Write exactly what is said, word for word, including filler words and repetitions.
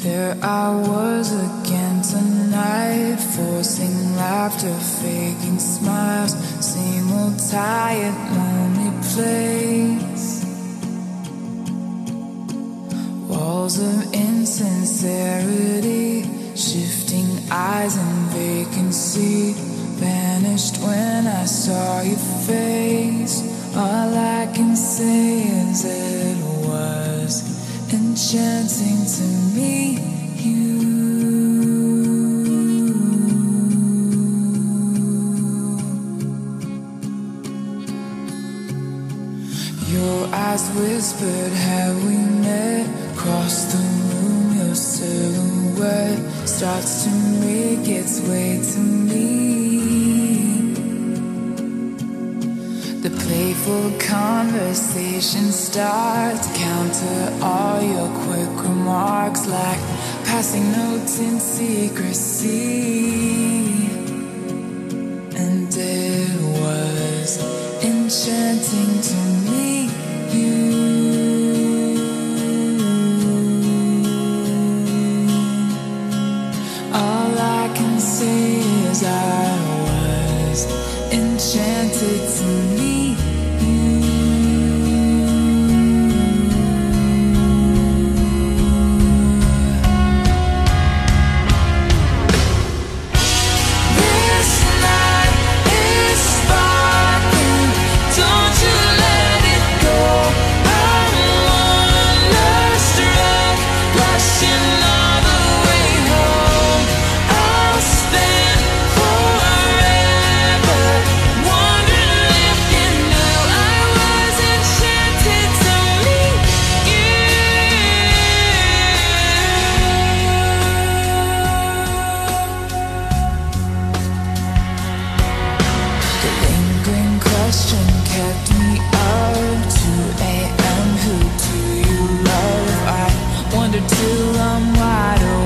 There I was again tonight, forcing laughter, faking smiles. Same old tired, lonely place. Walls of insincerity, shifting eyes and vacancy. Vanished when I saw your face. All I can say is it was enchanting to meet you. Your eyes whispered, have we met? Across the room, your silhouette starts to make its way to me. The playful conversation starts, counter all your quick remarks like passing notes in secrecy. And it was enchanting to meet you. All I can say is I was enchanted to meet you. This night is sparkling, don't you let it go. I'm wonderstruck, blushing all the way home. I'll spend forever wondering if you knew I was enchanted to meet you. The lingering question kept me up. two a m Who do you love? I wonder till I'm wide awake.